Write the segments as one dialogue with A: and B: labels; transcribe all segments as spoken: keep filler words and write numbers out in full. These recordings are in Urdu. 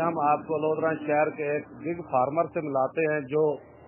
A: ہم آپ کو لودھرا شہر کے ایک بگ فارمر سے ملاتے ہیں جو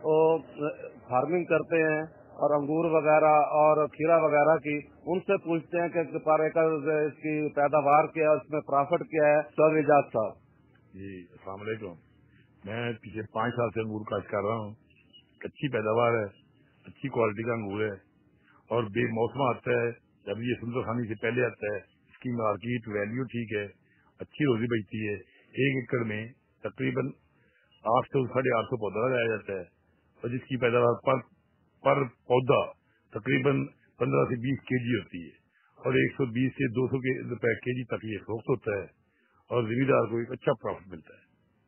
A: فارمنگ کرتے ہیں اور انگور وغیرہ اور کھیرا وغیرہ کی. ان سے پوچھتے ہیں کہ پر ایکڑ اس کی پیداوار کیا ہے, اس میں پرافٹ کیا ہے. چودھری اعجاز صاحب
B: جی السلام علیکم. میں پچھلے پانچ سال سے انگور کاشت کر رہا ہوں. اچھی پیداوار ہے, اچھی کوالٹی کا انگور ہے اور بے موسم آتا ہے. جب یہ سندر خانی سے پہلے آتا ہے. اس کی مارکیٹ ویلیو ٹھیک ہے, اچھی روزی بچتی ہے. ایک ایکڑ میں تقریباً آٹھ سو ساڑھے آٹھ سو پودا لگایا جاتا ہے اور جس کی پیداوار پر پر پودا تقریباً پندرہ سے بیس کے جی ہوتی ہے اور ایک سو بیس سے دو سو روپے کے جی تک یہ فروخت ہوتا ہے اور زمیندار کو ایک اچھا پروفٹ ملتا ہے.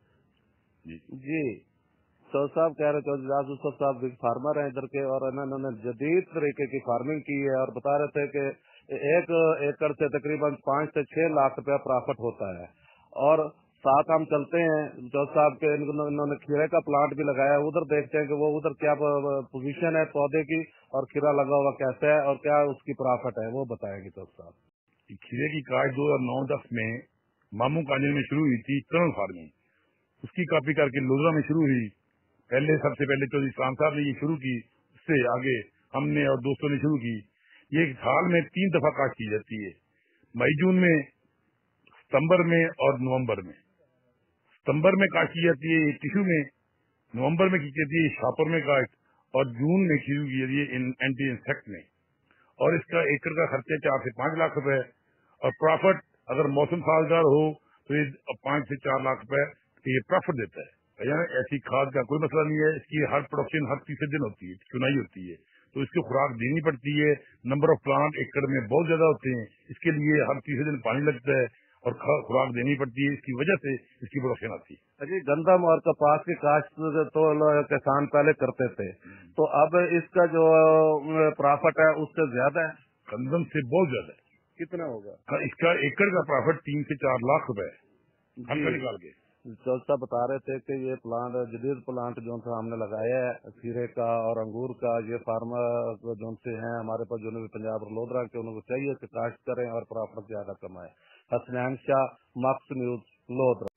B: جی
A: جی چودھری صاحب کہہ رہے چودھری اعجاز یوسف صاحب بگ فارمر ہیں ادھر کے, اور انہوں نے جدید طریقے کی فارمنگ کی ہے اور بتا رہے تھے کہ ایک ایکڑ سے تقریباً پانچ سے چھ لاکھ روپے پرافٹ ہوتا ہے. اور ساتھ ہم چلتے ہیں چودھری صاحب کے, انہوں نے کھیرے کا پلانٹ بھی لگایا ہے. ادھر دیکھتے ہیں کہ وہ ادھر کیا پوزیشن ہے پودے کی اور کھیرا لگا ہوا کیسا ہے اور کیا اس کی پرافٹ ہے, وہ بتائیں گے چودھری صاحب.
B: کھیرے کی کاشت دو ہزار نو دس میں ماموں کانجن میں شروع ہوئی تھی. ٹرن فارمنگ اس کی کاپی کر کے لودھرا میں شروع ہوئی. پہلے سب سے پہلے چودھری اسلام صاحب نے یہ شروع کی, اس سے آگے ہم نے اور دوستوں نے شروع کی. یہ سال میں تین دفعہ کاشت کی جاتی ہے, مئی جون میں, ستمبر میں اور نومبر میں. ستمبر میں کاشت کی جاتی ہے ٹشو میں, نومبر میں کی جاتی ہے شاپر میں کاشت اور جون میں شروع کی جاتی ہے اینٹی انسیکٹ میں. اور اس کا ایکڑ کا خرچہ چار سے پانچ لاکھ روپے اور پرافٹ اگر موسم سازگار ہو تو یہ پانچ سے چار لاکھ روپے یہ پرافٹ دیتا ہے. یعنی ایسی کھاد کا کوئی مسئلہ نہیں ہے. اس کی ہر پروڈکشن ہر تیسرے دن ہوتی ہے, چنائی ہوتی ہے, تو اس کی خوراک دینی پڑتی ہے. نمبر آف پلانٹ ایکڑ میں بہت زیادہ ہوتے ہیں, اس کے لیے ہر تیسرے دن پانی لگتا ہے اور خوراک دینی پڑتی ہے. اس کی وجہ سے اس کی پروڈکشن آتی ہے.
A: جی گندم اور کپاس کی کاشت تو کسان پہلے کرتے تھے, تو اب اس کا جو پرافٹ ہے اس سے زیادہ ہے,
B: گندم سے بہت زیادہ ہے.
A: کتنا ہوگا
B: اس کا ایکڑ کا پرافٹ تین سے چار لاکھ روپے ہے ہر کا نکال کے.
A: چودھری صاحب بتا رہے تھے کہ یہ پلانٹ جدید پلانٹ جو ہم نے لگایا ہے کھیرے کا اور انگور کا, یہ فارمر جو سے ہیں ہمارے پاس جنوبی پنجاب اور لودھرا کے, انہوں کو چاہیے کہ کاشت کریں اور پرافٹ زیادہ کمائیں. Hasnain Shah, mix news, Lodhra.